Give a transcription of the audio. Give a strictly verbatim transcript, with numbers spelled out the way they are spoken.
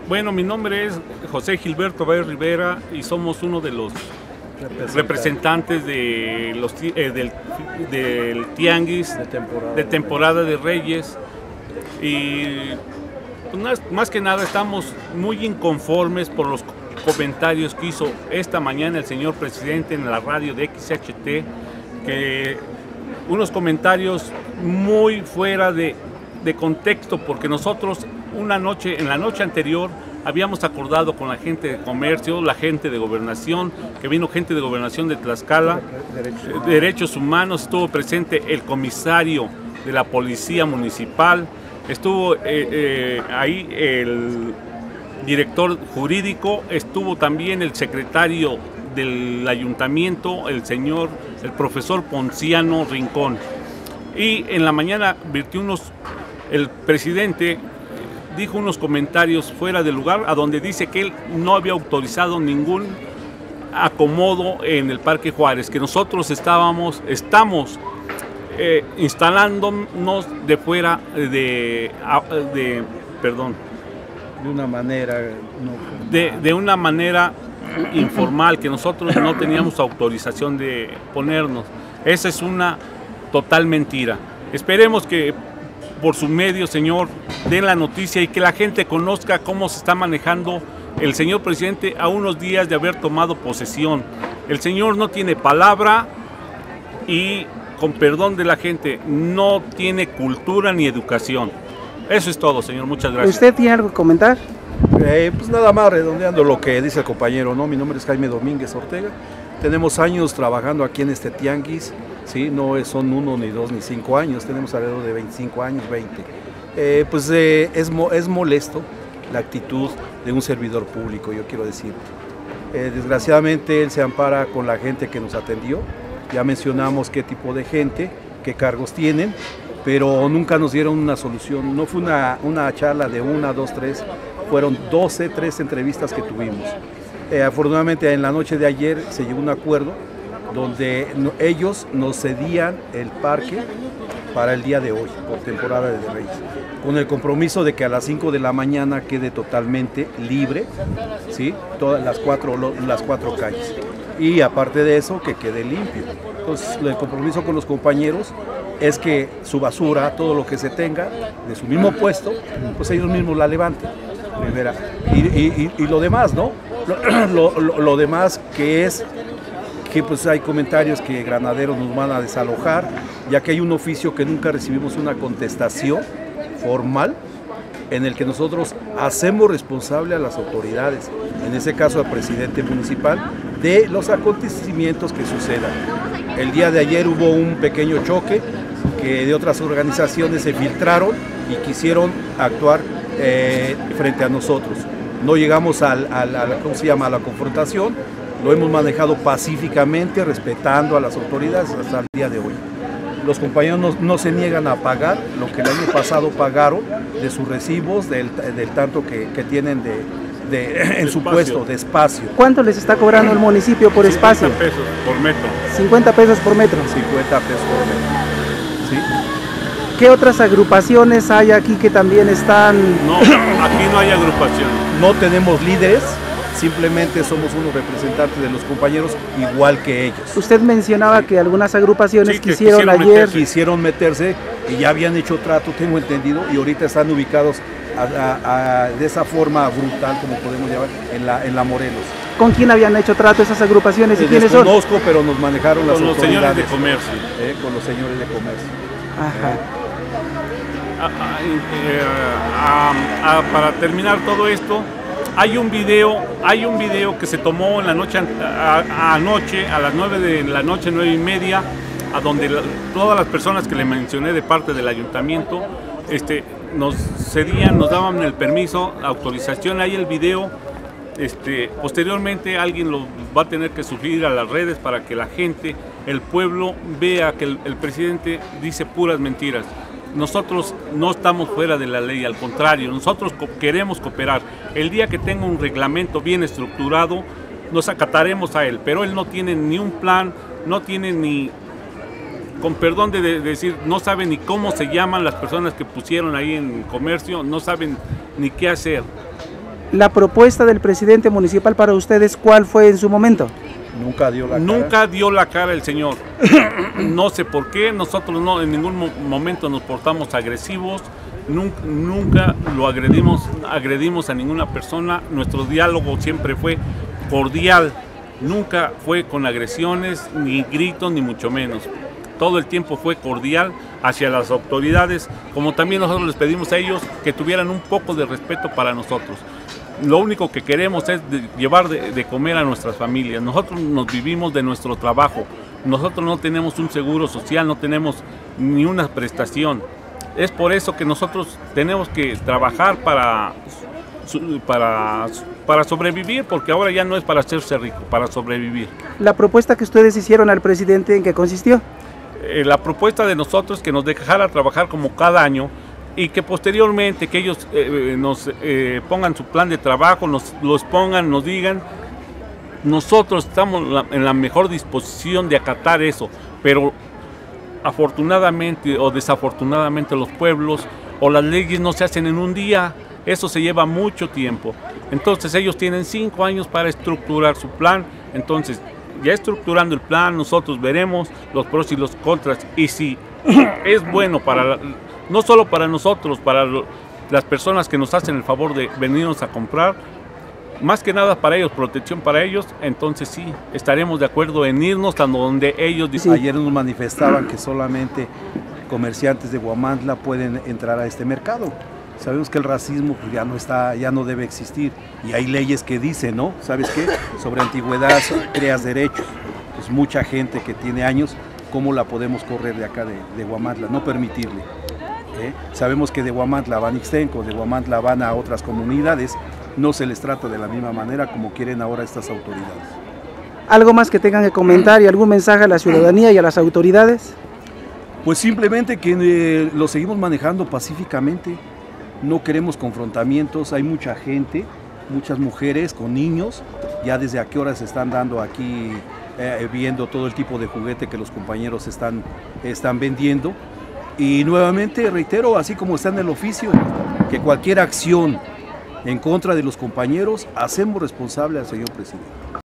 Bueno, mi nombre es José Gilberto Báez Rivera y somos uno de los representantes de los, eh, del, del Tianguis de temporada de, temporada de Reyes. Y pues, más, más que nada estamos muy inconformes por los comentarios que hizo esta mañana el señor presidente en la radio de X H T, que unos comentarios muy fuera de, de contexto, porque nosotros una noche, en la noche anterior, habíamos acordado con la gente de comercio, la gente de gobernación, que vino gente de gobernación de Tlaxcala, derechos, derechos humanos, estuvo presente el comisario de la policía municipal, estuvo eh, eh, ahí el director jurídico, estuvo también el secretario del ayuntamiento, el señor, el profesor Ponciano Rincón. Y en la mañana virtió unos, el presidente dijo unos comentarios fuera de lugar, a donde dice que él no había autorizado ningún acomodo en el Parque Juárez, que nosotros estábamos, estamos eh, instalándonos de fuera de, de, perdón, de una manera, no, de, de una manera informal, que nosotros no teníamos autorización de ponernos. Esa es una total mentira. Esperemos que por su medio, señor, den la noticia y que la gente conozca cómo se está manejando el señor presidente a unos días de haber tomado posesión. El señor no tiene palabra y, con perdón de la gente, no tiene cultura ni educación. Eso es todo, señor. Muchas gracias. ¿Usted tiene algo que comentar? Eh, pues nada más redondeando lo que dice el compañero, ¿no? Mi nombre es Jaime Domínguez Ortega. Tenemos años trabajando aquí en este tianguis. Sí, no son uno, ni dos, ni cinco años, tenemos alrededor de veinticinco años, veinte. Eh, pues eh, es, es molesto la actitud de un servidor público, yo quiero decir. Eh, desgraciadamente él se ampara con la gente que nos atendió, ya mencionamos qué tipo de gente, qué cargos tienen, pero nunca nos dieron una solución. No fue una, una charla de una, dos, tres, fueron doce, tres entrevistas que tuvimos. Eh, afortunadamente en la noche de ayer se llegó a un acuerdo donde ellos nos cedían el parque para el día de hoy, por temporada de Reyes, con el compromiso de que a las cinco de la mañana quede totalmente libre, ¿sí? Todas las cuatro, las cuatro calles. Y aparte de eso, que quede limpio. Entonces, el compromiso con los compañeros es que su basura, todo lo que se tenga de su mismo puesto, pues ellos mismos la levanten. Primera. Y, y, y, y lo demás, ¿no? Lo, lo, lo demás que es que pues hay comentarios que granaderos nos van a desalojar, ya que hay un oficio que nunca recibimos una contestación formal en el que nosotros hacemos responsable a las autoridades, en ese caso al presidente municipal, de los acontecimientos que sucedan. El día de ayer hubo un pequeño choque que de otras organizaciones se filtraron y quisieron actuar eh, frente a nosotros. No llegamos al, al, a la, ¿cómo se llama? a la confrontación. Lo hemos manejado pacíficamente, respetando a las autoridades hasta el día de hoy. Los compañeros no, no se niegan a pagar lo que el año pasado pagaron de sus recibos, del, del tanto que, que tienen de, de, en su puesto de espacio. ¿Cuánto les está cobrando el municipio por espacio? cincuenta pesos por metro. cincuenta pesos por metro. cincuenta pesos por metro. ¿Sí? ¿Qué otras agrupaciones hay aquí que también están...? No, aquí no hay agrupación. No tenemos líderes. Simplemente somos unos representantes de los compañeros igual que ellos. Usted mencionaba que algunas agrupaciones sí, que quisieron, quisieron ayer... Meterse, quisieron meterse y ya habían hecho trato, tengo entendido, y ahorita están ubicados a, a, a, de esa forma brutal, como podemos llamar, en la, en la Morelos. ¿Con quién habían hecho trato esas agrupaciones y eh, quiénes son? Desconozco, pero nos manejaron con las los autoridades. señores de comercio. Eh, con los señores de comercio. Ajá. Eh, a, a, eh, a, a, para terminar todo esto, Hay un video, hay un video que se tomó en la noche a, a, anoche, a las nueve de la noche, nueve y media, a donde la, todas las personas que le mencioné de parte del ayuntamiento, este, nos cedían, nos daban el permiso, la autorización. Hay el video. Este, posteriormente alguien lo va a tener que subir a las redes para que la gente, el pueblo, vea que el, el presidente dice puras mentiras. Nosotros no estamos fuera de la ley, al contrario, nosotros queremos cooperar. El día que tenga un reglamento bien estructurado, nos acataremos a él, pero él no tiene ni un plan, no tiene ni, con perdón de, de decir, no sabe ni cómo se llaman las personas que pusieron ahí en comercio, no saben ni qué hacer. La propuesta del presidente municipal para ustedes, ¿cuál fue en su momento? Nunca dio la cara. Nunca dio la cara el señor. No sé por qué, nosotros no en ningún mo momento nos portamos agresivos, nunca, nunca lo agredimos, agredimos a ninguna persona, nuestro diálogo siempre fue cordial, nunca fue con agresiones, ni gritos, ni mucho menos. Todo el tiempo fue cordial hacia las autoridades, como también nosotros les pedimos a ellos que tuvieran un poco de respeto para nosotros. Lo único que queremos es de llevar de, de comer a nuestras familias. Nosotros nos vivimos de nuestro trabajo. Nosotros no tenemos un seguro social, no tenemos ni una prestación. Es por eso que nosotros tenemos que trabajar para, para, para sobrevivir, porque ahora ya no es para hacerse rico, para sobrevivir. La propuesta que ustedes hicieron al presidente, ¿en qué consistió? Eh, la propuesta de nosotros es que nos dejara trabajar como cada año, y que posteriormente que ellos eh, nos eh, pongan su plan de trabajo, nos los pongan, nos digan, nosotros estamos la, en la mejor disposición de acatar eso, pero afortunadamente o desafortunadamente los pueblos o las leyes no se hacen en un día, eso se lleva mucho tiempo. Entonces ellos tienen cinco años para estructurar su plan, entonces ya estructurando el plan nosotros veremos los pros y los contras, y si es bueno para la, no solo para nosotros, para lo, las personas que nos hacen el favor de venirnos a comprar, más que nada para ellos, protección para ellos, entonces sí, estaremos de acuerdo en irnos a donde ellos dicen. Ayer nos manifestaban que solamente comerciantes de Huamantla pueden entrar a este mercado. Sabemos que el racismo pues, ya no está, ya no debe existir, y hay leyes que dicen, ¿no? ¿Sabes qué? Sobre antigüedad creas derechos. Pues mucha gente que tiene años, ¿cómo la podemos correr de acá de, de Huamantla? No permitirle. ¿Eh? Sabemos que de Huamantla van a Ixtenco, de Huamantla van a otras comunidades, no se les trata de la misma manera como quieren ahora estas autoridades. ¿Algo más que tengan que comentar y algún mensaje a la ciudadanía y a las autoridades? Pues simplemente que eh, lo seguimos manejando pacíficamente, no queremos confrontamientos, hay mucha gente, muchas mujeres con niños, ya desde a qué horas están dando aquí, eh, viendo todo el tipo de juguete que los compañeros están, están vendiendo. Y nuevamente reitero, así como está en el oficio, que cualquier acción en contra de los compañeros, hacemos responsable al señor presidente.